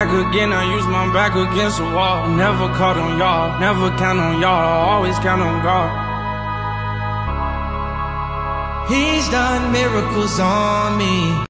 again, I use my back against the wall. Never caught on y'all, never count on y'all, always count on God. He's done miracles on me.